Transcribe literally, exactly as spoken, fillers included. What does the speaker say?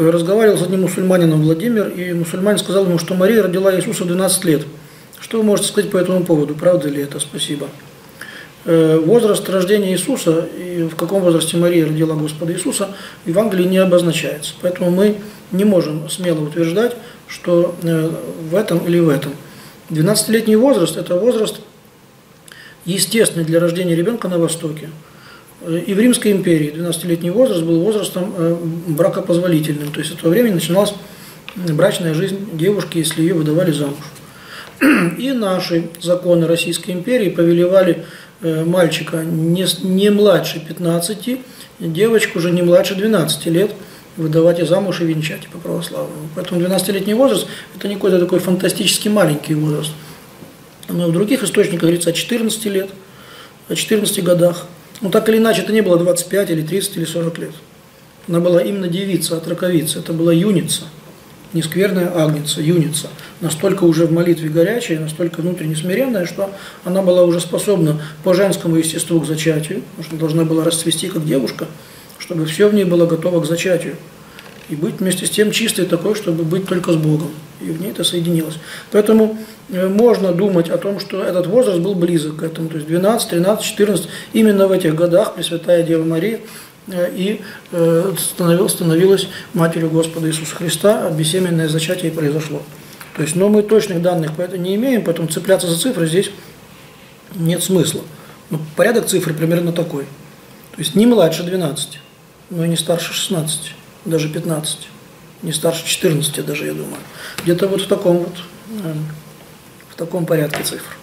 разговаривал с одним мусульманином, Владимир, и мусульманин сказал ему, что Мария родила Иисуса в двенадцать лет. Что вы можете сказать по этому поводу? Правда ли это? Спасибо. Возраст рождения Иисуса и в каком возрасте Мария родила Господа Иисуса в Евангелии не обозначается. Поэтому мы не можем смело утверждать, что в этом или в этом. двенадцатилетний возраст – это возраст естественный для рождения ребенка на Востоке. И в Римской империи двенадцатилетний возраст был возрастом бракопозволительным. То есть в то время начиналась брачная жизнь девушки, если ее выдавали замуж. И наши законы Российской империи повелевали мальчика не, не младше пятнадцати, девочку уже не младше двенадцати лет выдавать и замуж и венчать по православному. Поэтому двенадцатилетний возраст – это не какой-то такой фантастически маленький возраст. Но в других источниках говорится о четырнадцати лет, о четырнадцати годах. Но так или иначе, это не было двадцать пять или тридцать или сорок лет. Она была именно девица, отроковица, это была юница. Не скверная агнеца, юница, настолько уже в молитве горячая, настолько внутренне смиренная, что она была уже способна по женскому естеству к зачатию, потому что должна была расцвести как девушка, чтобы все в ней было готово к зачатию. И быть вместе с тем чистой такой, чтобы быть только с Богом. И в ней это соединилось. Поэтому можно думать о том, что этот возраст был близок к этому. То есть двенадцать, тринадцать, четырнадцать, именно в этих годах Пресвятая Дева Мария и становилась, становилась Матерью Господа Иисуса Христа, а бессеменное зачатие произошло. То есть, но мы точных данных по этому не имеем, поэтому цепляться за цифры здесь нет смысла. Но порядок цифр примерно такой. То есть не младше двенадцати, но и не старше шестнадцати, даже пятнадцати, не старше четырнадцати даже, я думаю. Где-то вот в таком вот, в таком порядке цифр.